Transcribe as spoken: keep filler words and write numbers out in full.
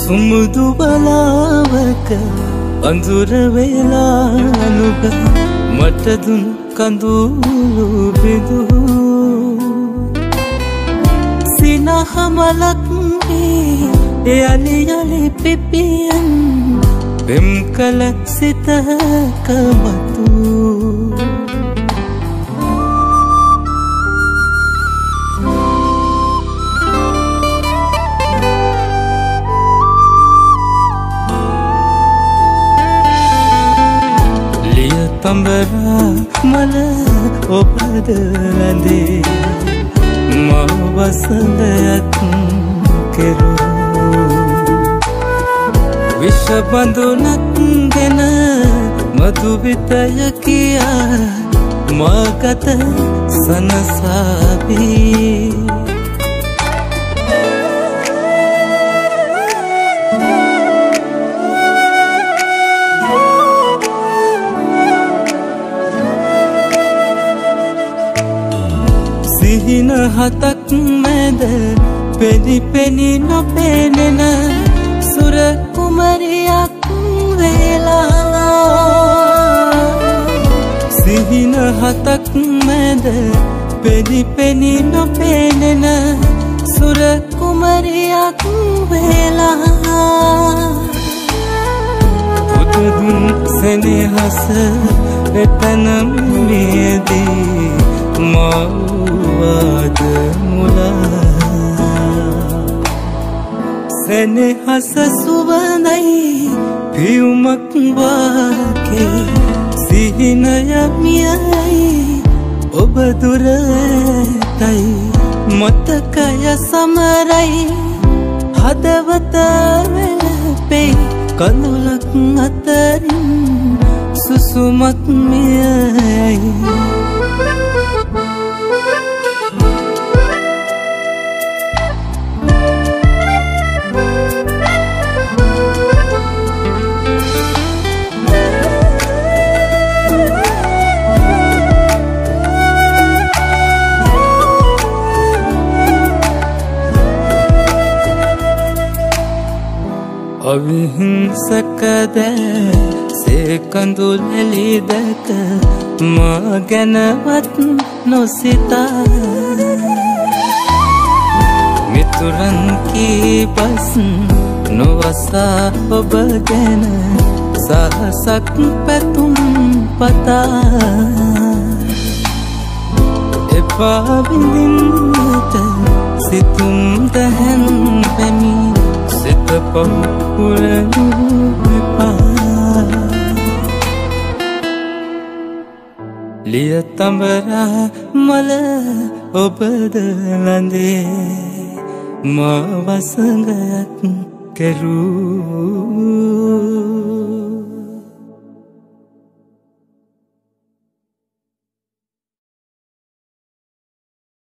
සුමුදු බලාවක අඳුර වේලා නුඹ මට දුන් කඳුළු බිඳු සිනහ මලක් වේ යලි යලි පිපියන් පෙම් කල සිතක මතු තඹරා මල ඔබද ලඳේ මා වසඳයක් කෙරූ විශ්ව බඳුනක් ගෙන මధు විතය කියා මා ගත සනසාවී සිහින හතක් මැද පෙනි පෙනි නොපෙනෙන සුර කුමරියක් වේලා සිහින හතක් මැද පෙනි පෙනි නොපෙනෙන සුර කුමරියක් වේලා පුදුදුන් සෙනෙහස එතනම මියදී මව්වද මුලා සෙනෙහස සුවඳයි පියුමක් වාගේ සිහිනය මියයි ඔබ දුරතයි මතකය සමරයි හදවත වෙලපෙයි කඳුලක් අතරින් සුසුමක් මියයි අවිහිංසකද සේකඳුලෙලි දැක මා ගැනවත් නොසිතා මිතුරන් කීපස් නොවසා ඔබ ගැන සහසක් පැතුම් පතා එපා විඳින්නට සිතුම් දැහැන් පැමි සිත පහුරනු එපා ලිය තඹරා මල ඔබද ලඳේ මා වසඟයක් කෙරූ